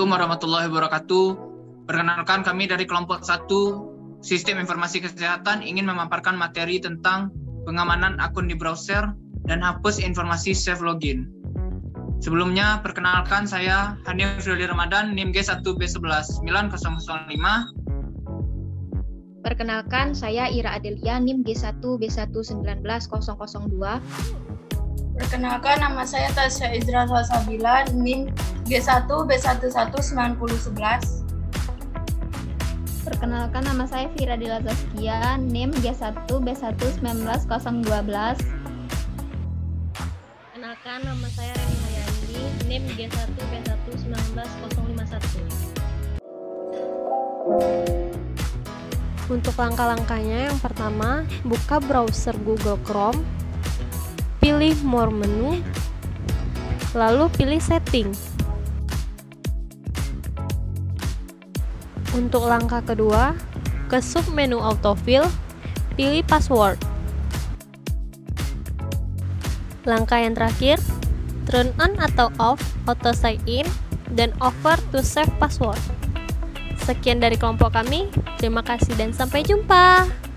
Assalamualaikum warahmatullahi wabarakatuh. Perkenalkan, kami dari kelompok 1 Sistem Informasi Kesehatan ingin memaparkan materi tentang pengamanan akun di browser dan hapus informasi save login. Sebelumnya, perkenalkan saya Hanif Ruli Ramadan, NIM G1B119005. Perkenalkan, saya Ira Adelia, NIM G1B1190002. Perkenalkan, nama saya Tasya Izra Salsabila, NIM G1B119011. Perkenalkan, nama saya Fira Dila Zaskia, NIM G1B1190012. Perkenalkan, nama saya Reni Hayandi, NIM G1B1190051. Untuk langkah-langkahnya, yang pertama, buka browser Google Chrome, pilih More menu, lalu pilih Setting. Untuk langkah kedua, ke submenu Autofill, pilih Password. Langkah yang terakhir, turn on atau off auto sign in dan over to save password. Sekian dari kelompok kami, terima kasih dan sampai jumpa.